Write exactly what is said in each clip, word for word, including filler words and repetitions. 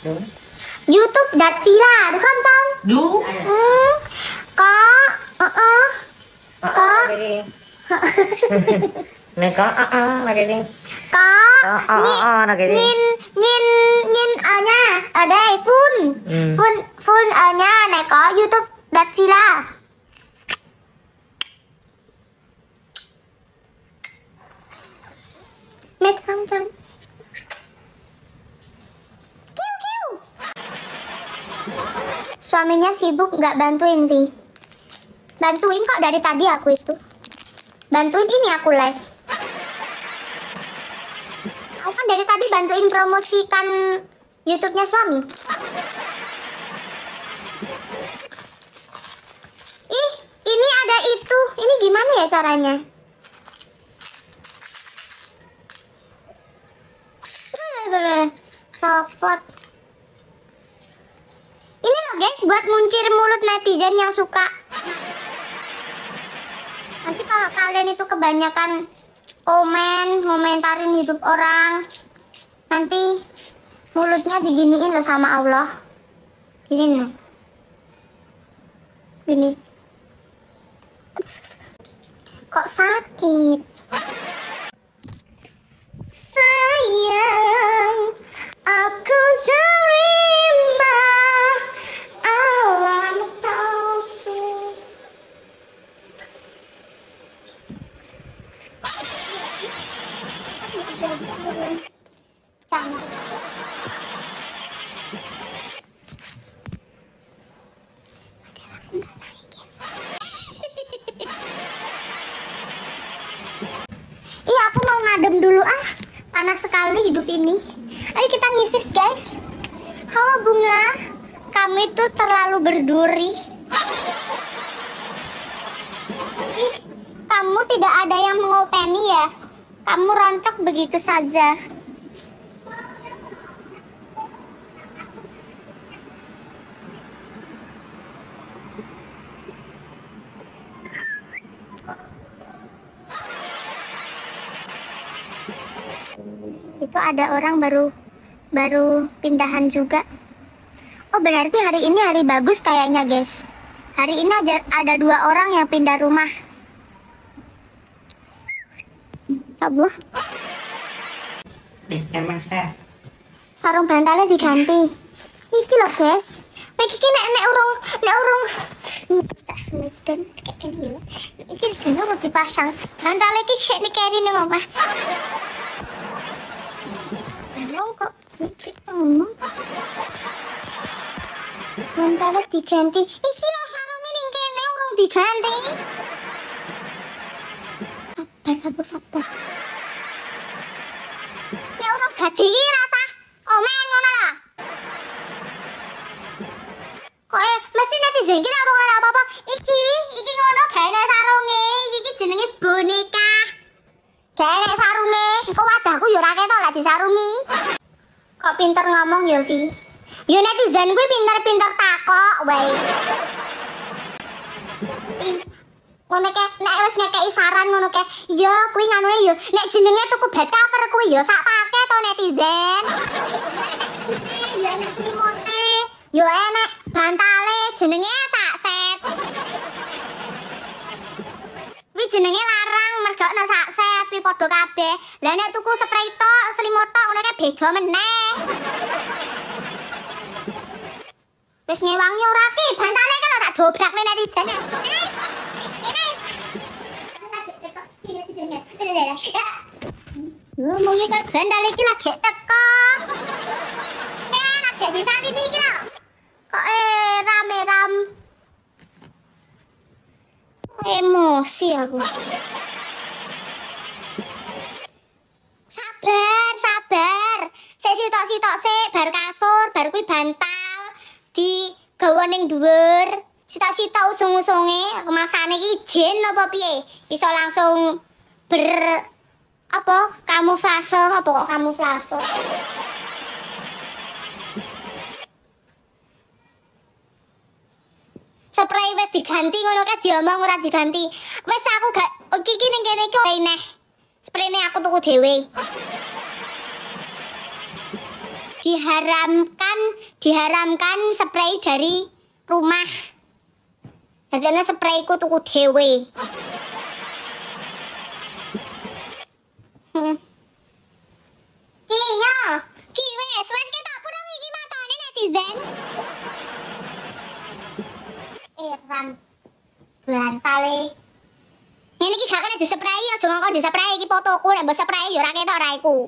YouTube.villa đúng không Trong? Đúng. Ừ. Có uh -uh. Có Này có ờ ờ là cái gì? Có Ờ ờ ờ là cái gì? Nhìn nhìn nhìn ở nha. Ở đây full Ừ. Full full ở nha. Này có YouTube.villa. Mệt không Trong? Suaminya sibuk nggak bantuin Vi. Bantuin kok dari tadi aku itu. Bantuin ini aku live. Aku kan dari tadi bantuin promosikan YouTube-nya suami. Ih, ini ada itu. Ini gimana ya caranya? Copot. Ini loh guys, buat muncir mulut netizen yang suka. Nanti kalau kalian itu kebanyakan komen, komentarin hidup orang, nanti mulutnya diginiin loh sama Allah. Gini nih. Gini. Kok sakit? Sayang, aku terima alam palsu. Cantik. Iya, aku mau ngadem dulu ah. Panas sekali hidup ini. Ayo kita ngisis guys. Halo Bunga, kamu itu terlalu berduri. Ih, kamu tidak ada yang mengopeni ya. Kamu rontok begitu saja. Itu ada orang baru baru pindahan juga. Oh berarti hari ini hari bagus kayaknya guys. Hari ini aja ada dua orang yang pindah rumah. Allah. Eh, emang saya. Sarung bantalnya diganti. Iki loh guys. Iki nek nek urung nek urung tak semedon kayak gini ya. Iki sini mau dipasang. Bantalnya iki sik dikeri ning omah. Ngomong kok cicik ngomong. Bantalnya diganti. Iki loh sarungnya ning kene urung diganti. Sabar aku sabar. Nek urung ganti iki rasa komen ngono lah. Kok eh mesti netizen ki nek urung apa-apa. Iki iki ngono gaene sarunge. Iki jenenge boneka. Gaene sarunge. Kok wajahku yo ora ketok lah disarungi. Kok pinter ngomong yo Vi. Yo netizen kuwi pinter-pinter takok wae. Ngono ke nek wis ngekeki saran ngono ke. Yo kuwi nganune yo nek jenenge tuku bed cover kuwi yo sak paket to netizen. Yo enek selimuti. Yo enek bantale jenenge sak set. Kuwi jenenge larang mergo ana sak set kuwi padha kabeh. Lah nek tuku spray tok, selimut tok ngono ke beda meneh. Wis ngewangi ora ki, bantale kan tak dobrakne netizen. Ngomongnya kan bandal iki lagi teko. Eh, lagi disalin iki lho. Kok eh rame-ram. Emosi aku. Sabar, sabar. Sik sitok-sitok sik bar kasur, bar kuwi bantal di gawa ning dhuwur. Sitok-sitok usung-usunge, kemasane iki jin apa piye? Iso langsung ber apa kamuflase apa kok kamuflase. Spray wis diganti ngono kan diomong ora diganti. Wis aku gak iki iki ning kene iki ora neh. Sprayne aku tuku dhewe. Diharamkan diharamkan spray dari rumah. Jadi ana sprayku tuku dhewe. Hmm. Iya, ki wes wes ketok kurang iki matane netizen. Eran blantale. Ngene iki gak kena diseprai aja ngongkon diseprai iki fotoku nek mbok spray ya ora ketok raiku.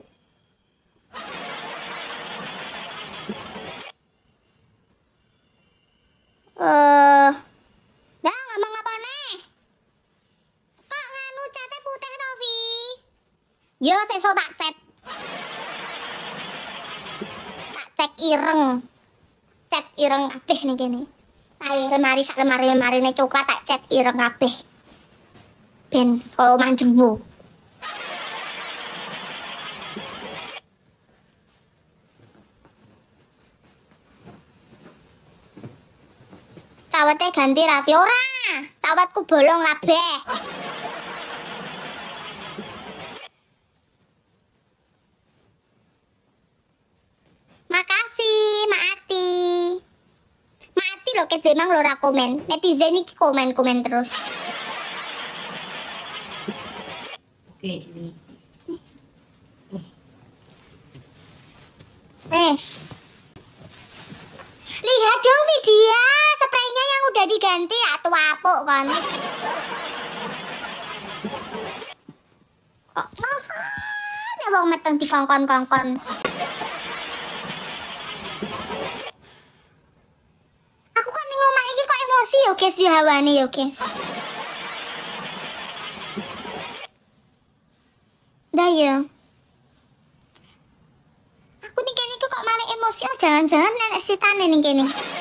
Eh, dah ngomong apa nih? Kok nganu catnya putih to, Vi? Yo sesuk tak set. Tak cek ireng. Cet ireng kabeh nih kene. Ayo lemari sak lemari-lemarine coklat tak cet ireng kabeh. Ben kaya mandruwo. Cawete ganti Raffi ora. Cawetku bolong kabeh. Makasih, Maati. Maati lho ket emang lho ora komen. Netizen iki komen-komen terus. Oke, sini. Wes. Lihat dong video spraynya yang udah diganti atau apuk kan. Kok ya wong meteng dikongkon-kongkon. Aku kan ning omah iki kok emosi yo guys yo hawane yo guys. Dah yo. Aku nih kene kok malah emosi oh jangan-jangan nenek sitane ning kene.